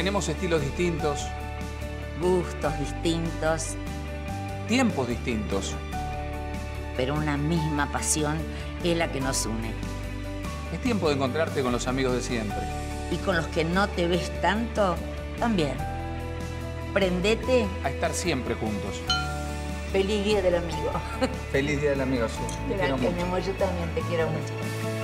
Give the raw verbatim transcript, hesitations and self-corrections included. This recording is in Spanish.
Tenemos estilos distintos. Gustos distintos. Tiempos distintos. Pero una misma pasión es la que nos une. Es tiempo de encontrarte con los amigos de siempre. Y con los que no te ves tanto, también. Prendete a estar siempre juntos. Feliz Día del Amigo. Feliz Día del Amigo, Su. Te quiero mucho. Mi amor, yo también te quiero mucho.